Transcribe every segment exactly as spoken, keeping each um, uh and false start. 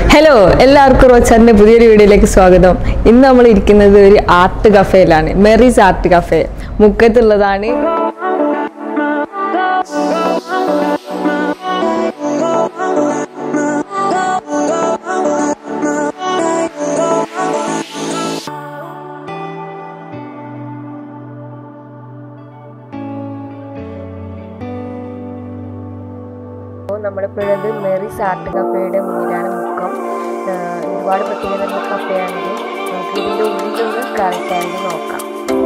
Hello, എല്ലാവർക്കും റോച്ചാറിന്റെ പുതിയൊരു വീഡിയോയിലേക്ക് സ്വാഗതം. ഇന്ന് നമ്മൾ ഇരിക്കുന്നത് ഒരു ആർട്ട് കഫേയിലാണ്. മെറീസ് ആർട്ട് കഫേ മുക്കത്തുള്ളതാണ്. നമ്മളിപ്പോഴത് മെറീസ് ആർട്ട് കഫേയുടെ മുന്നിലാണ് മുക്കം. ഒരുപാട് പ്രത്യേകതയുള്ള കഫേയാണെങ്കിൽ നമുക്ക് ഇതിൻ്റെ ഉള്ളിലൊന്ന് കറക്റ്റായിട്ട് നോക്കാം.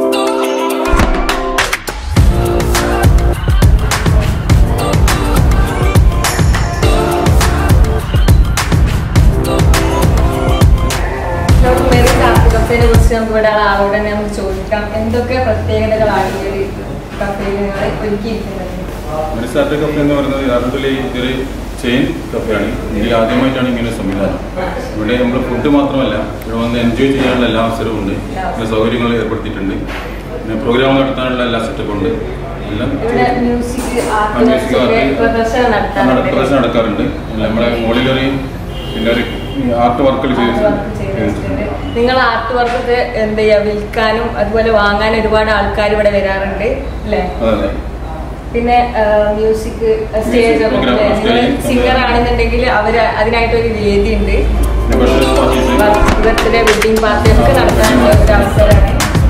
മെറീസ് ആർട്ട് കഫേനെ കുറിച്ച് നമുക്ക് ഇവിടെ ആളോട് തന്നെ നമുക്ക് ചോദിക്കാം, എന്തൊക്കെ പ്രത്യേകതകളാണ് ഈ ഒരു കഫേയിൽ നിങ്ങൾ ഒരുക്കിയിരിക്കുന്നത്? മെറീസ് ആർട്ട് കഫേ എന്ന് പറയുന്നത് യഥാർത്ഥത്തിൽ ഇതൊരു ചെയിൻ കഫേയാണ്. ഇന്ത്യയിൽ ആദ്യമായിട്ടാണ് ഇങ്ങനെ ഒരു സംവിധാനം. ഇവിടെ നമ്മൾ ഫുഡ് മാത്രമല്ല, ഇവിടെ വന്ന് എൻജോയ് ചെയ്യാനുള്ള എല്ലാ അവസരവും ഉണ്ട്. പിന്നെ സൗകര്യങ്ങൾ ഏർപ്പെടുത്തിയിട്ടുണ്ട്. പിന്നെ പ്രോഗ്രാം നടത്താനുള്ള എല്ലാ സെറ്റപ്പും ഉണ്ട്. എല്ലാം മ്യൂസിക് പ്രദർശനം നടക്കാറുണ്ട്. നമ്മുടെ മോളിലൊരു പിന്നെ ഒരു ആർട്ട് വർക്കുകൾ ചെയ്തിട്ടുണ്ട്. നിങ്ങൾ ആർട്ട് വർക്ക് എന്താ ചെയ്യാ വിൽക്കാനും അതുപോലെ വാങ്ങാനും ഒരുപാട് ആൾക്കാർ ഇവിടെ വരാറുണ്ട് അല്ലേ? അതെ. പിന്നെ മ്യൂസിക് സ്റ്റേജ് സിംഗർ ആണെന്നുണ്ടെങ്കിൽ അവർ അതിനായിട്ടൊരു വേദി ഉണ്ട്. ബർത്ത്ഡേ വെഡിങ് പാർട്ടി ഒക്കെ നടത്താനുള്ള ഒരു അവസരമാണ്.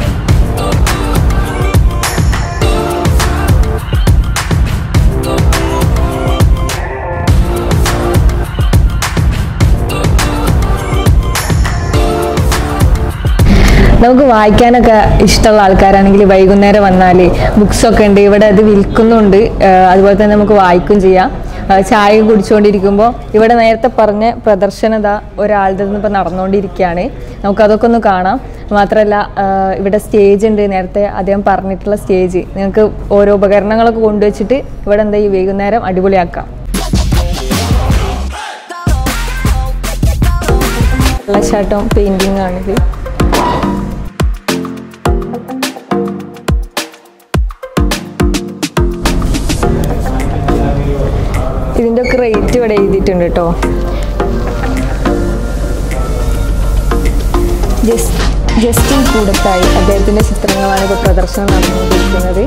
നമുക്ക് വായിക്കാനൊക്കെ ഇഷ്ടമുള്ള ആൾക്കാരാണെങ്കിൽ വൈകുന്നേരം വന്നാൽ ബുക്സൊക്കെ ഉണ്ട് ഇവിടെ, അത് വിൽക്കുന്നുണ്ട്. അതുപോലെ തന്നെ നമുക്ക് വായിക്കും ചെയ്യാം. ചായ കുടിച്ചുകൊണ്ടിരിക്കുമ്പോൾ ഇവിടെ നേരത്തെ പറഞ്ഞ പ്രദർശനത ഒരാളുടെ ഇപ്പോൾ നടന്നുകൊണ്ടിരിക്കുകയാണ്. നമുക്കതൊക്കെ ഒന്ന് കാണാം. മാത്രമല്ല ഇവിടെ സ്റ്റേജ് ഉണ്ട്, നേരത്തെ അദ്ദേഹം പറഞ്ഞിട്ടുള്ള സ്റ്റേജ്. നിങ്ങൾക്ക് ഓരോ ഉപകരണങ്ങളൊക്കെ കൊണ്ടുവച്ചിട്ട് ഇവിടെ എന്താ ഈ വൈകുന്നേരം അടിപൊളിയാക്കാം. വെള്ളച്ചാട്ടം പെയിൻറ്റിങ് ആണിത്. ഇതിൻ്റെ ഒക്കെ റേറ്റ് ഇവിടെ എഴുതിയിട്ടുണ്ട് കേട്ടോ. ജസ്റ്റ് ജസ്റ്റിൻ കൂടത്തായി അദ്ദേഹത്തിൻ്റെ ചിത്രങ്ങളാണ് ഇപ്പോൾ പ്രദർശനം നടന്നുകൊണ്ടിരിക്കുന്നത്.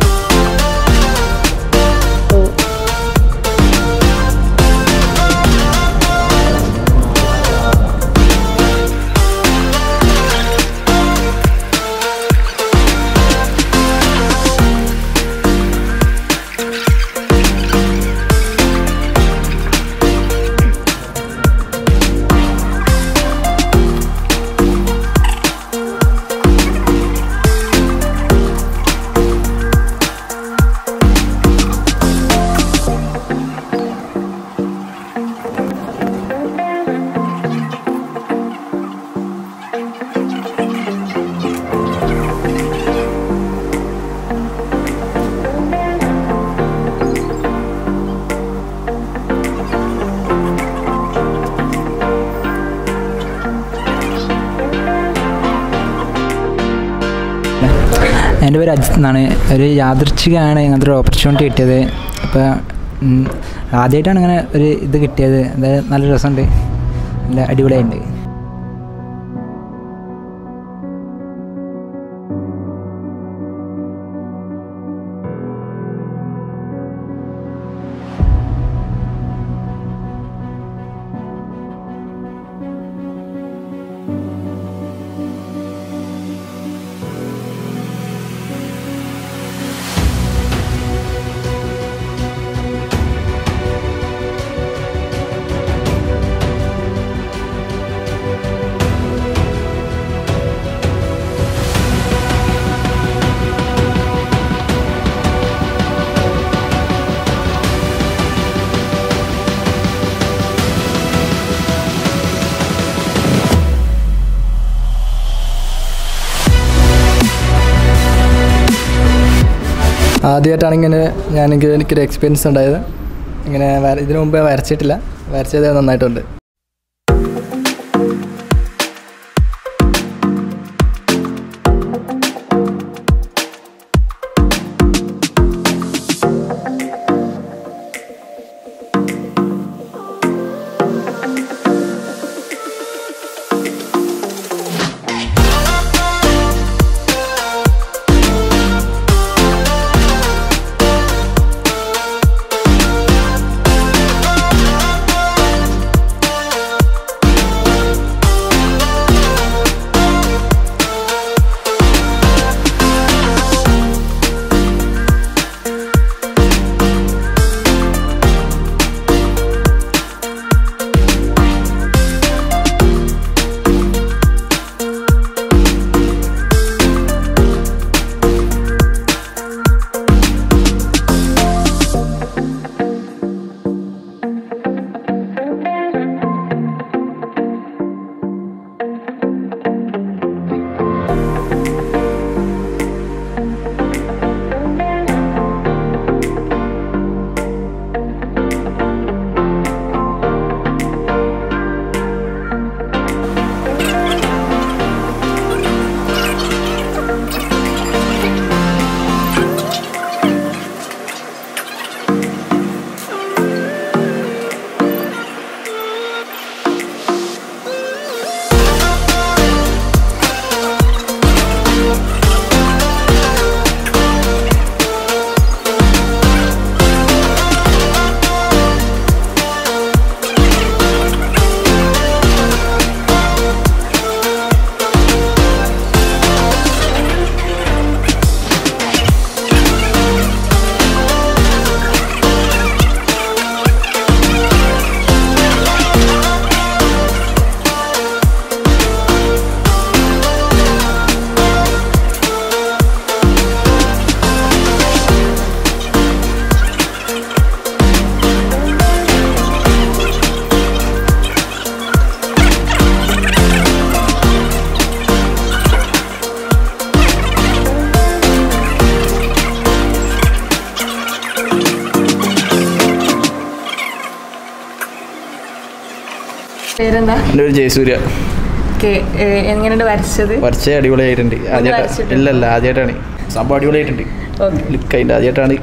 എൻ്റെ പേര് അജിത്ത് എന്നാണ്. ഒരു യാദൃച്ഛികമാണ് ഇങ്ങനത്തെ ഒരു ഓപ്പർച്യൂണിറ്റി കിട്ടിയത്. അപ്പോൾ ആദ്യമായിട്ടാണ് ഇങ്ങനെ ഒരു ഇത് കിട്ടിയത്. എന്തായാലും നല്ല രസമുണ്ട്, നല്ല അടിപൊളിയായിട്ടുണ്ട്. ആദ്യമായിട്ടാണ് ഇങ്ങനെ ഞാൻ എനിക്കൊരു എക്സ്പീരിയൻസ് ഉണ്ടായത്. ഇങ്ങനെ ഇതിനു മുമ്പേ വരച്ചിട്ടില്ല, വരച്ചത് നന്നായിട്ടുണ്ട്. പേരെന്താ? എൻ്റെ പേര് ജയസൂര്യ. ഓക്കെ, എങ്ങനെയുണ്ട് വരച്ചത്? വരച്ച അടിപൊളിയായിട്ടുണ്ട്. ആദ്യമായിട്ട് ഇല്ലല്ല ആദ്യമായിട്ടാണ് സംഭവം. അടിപൊളിയായിട്ടുണ്ട്. ലുക്ക് അതിൻ്റെ ആദ്യമായിട്ടാണ്.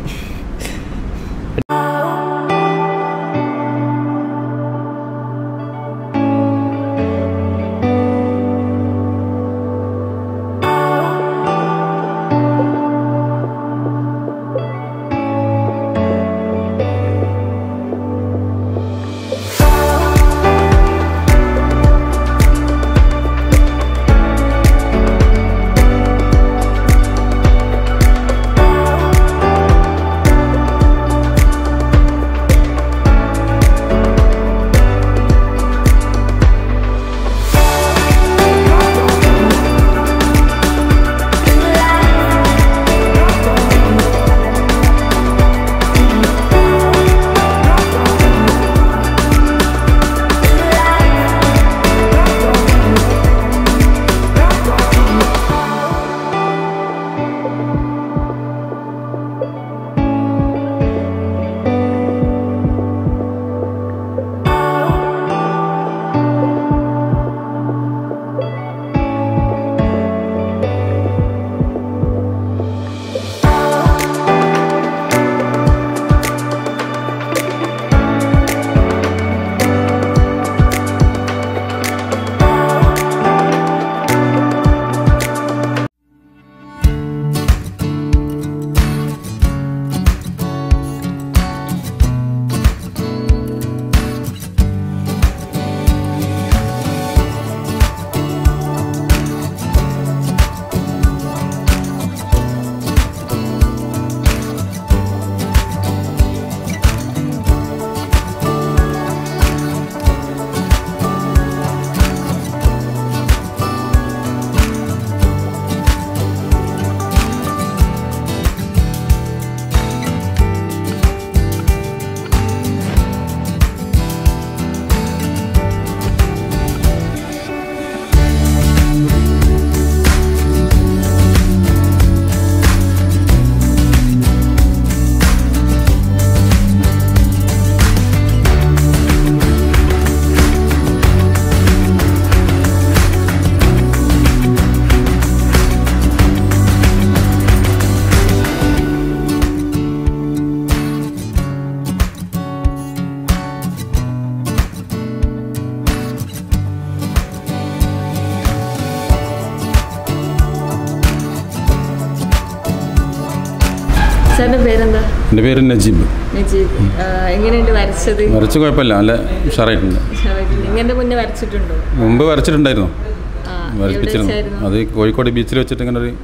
സാറിന്റെ പേരെന്താ? എൻ്റെ പേര് നജീബ്. നജീബ്, എങ്ങനെയുണ്ട് വരച്ചത്? വരച്ച് കുഴപ്പമില്ല, നല്ല ഉഷാറായിട്ടുണ്ട്. ഇങ്ങനത്തെ മുന്നേ വരച്ചിട്ടുണ്ടോ? മുമ്പ് വരച്ചിട്ടുണ്ടായിരുന്നു, വരപ്പിച്ചിരുന്നു. അത് കോഴിക്കോട് ബീച്ചിൽ വെച്ചിട്ട് ഇങ്ങനെ ഒരു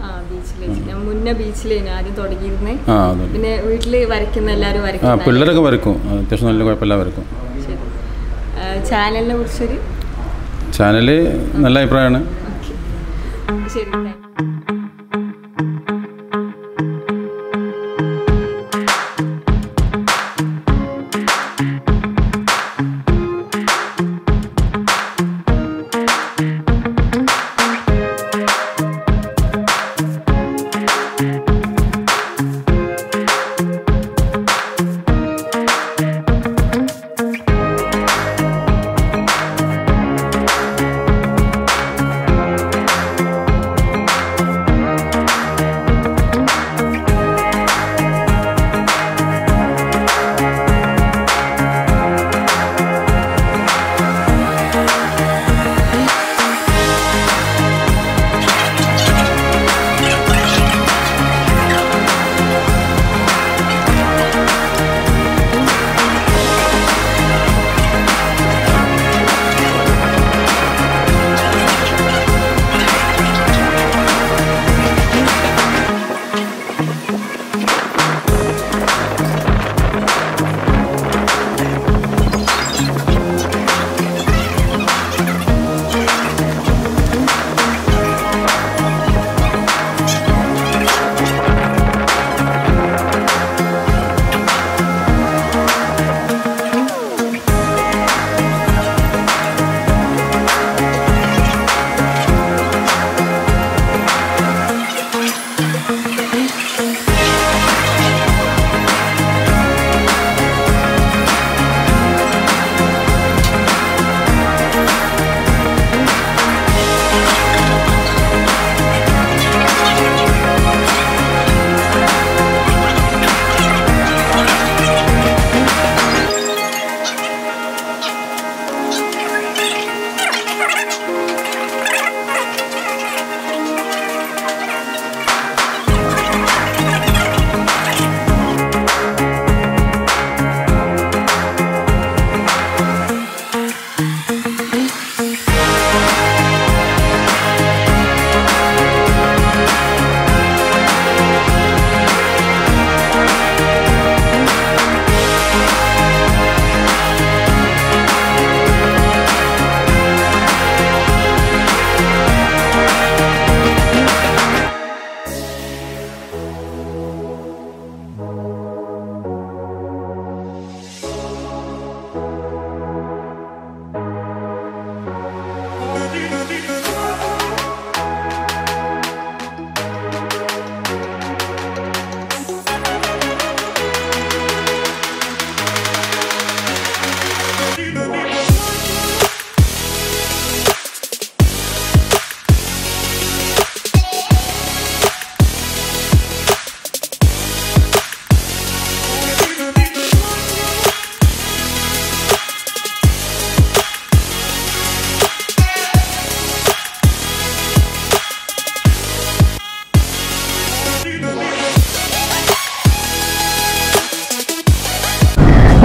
മുന്നേ ബീച്ചിലേനു ആദ്യം തുടങ്ങിയിരുന്നേ. പിന്നെ വീട്ടില് വരയ്ക്കുന്ന എല്ലാവരും വരയ്ക്കും. ആ പിള്ളേരൊക്കെ വരക്കും, അത്യാവശ്യം നല്ല കുഴപ്പമില്ല വരക്കും. ചാനലിനെ കുറിച്ചൊരു ചാനല് നല്ല അഭിപ്രായമാണ്. ശരി.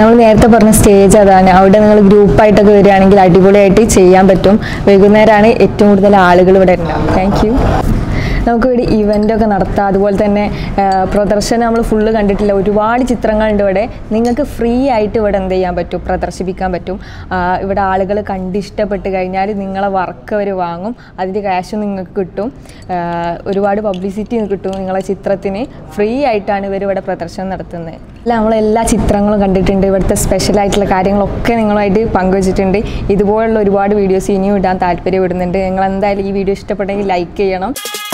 നമ്മൾ നേരത്തെ പറഞ്ഞ സ്റ്റേജ് അതാണ്. അവിടെ നിങ്ങൾ ഗ്രൂപ്പായിട്ടൊക്കെ വരികയാണെങ്കിൽ അടിപൊളിയായിട്ട് ചെയ്യാൻ പറ്റും. വൈകുന്നേരമാണ് ഏറ്റവും കൂടുതൽ ആളുകൾ ഇവിടെ ഉണ്ടാവും. Thank you. നമുക്ക് ഇവിടെ ഇവൻ്റൊക്കെ നടത്താം. അതുപോലെ തന്നെ പ്രദർശനം നമ്മൾ ഫുള്ള് കണ്ടിട്ടില്ല, ഒരുപാട് ചിത്രങ്ങളുണ്ട് ഇവിടെ. നിങ്ങൾക്ക് ഫ്രീ ആയിട്ട് ഇവിടെ എന്ത് ചെയ്യാൻ പറ്റും, പ്രദർശിപ്പിക്കാൻ പറ്റും. ഇവിടെ ആളുകൾ കണ്ടിഷ്ടപ്പെട്ട് കഴിഞ്ഞാൽ നിങ്ങളെ വർക്ക് അവർ വാങ്ങും, അതിൻ്റെ ക്യാഷും നിങ്ങൾക്ക് കിട്ടും, ഒരുപാട് പബ്ലിസിറ്റി കിട്ടും. നിങ്ങളെ ചിത്രത്തിന് ഫ്രീ ആയിട്ടാണ് ഇവർ ഇവിടെ പ്രദർശനം നടത്തുന്നത്. അല്ല, നമ്മളെല്ലാ ചിത്രങ്ങളും കണ്ടിട്ടുണ്ട്. ഇവിടുത്തെ സ്പെഷ്യലായിട്ടുള്ള കാര്യങ്ങളൊക്കെ നിങ്ങളുമായിട്ട് പങ്കുവച്ചിട്ടുണ്ട്. ഇതുപോലുള്ള ഒരുപാട് വീഡിയോസ് ഇനിയും ഇടാൻ താല്പര്യപ്പെടുന്നുണ്ട്. നിങ്ങൾ എന്തായാലും ഈ വീഡിയോ ഇഷ്ടപ്പെട്ടെങ്കിൽ ലൈക്ക് ചെയ്യണം.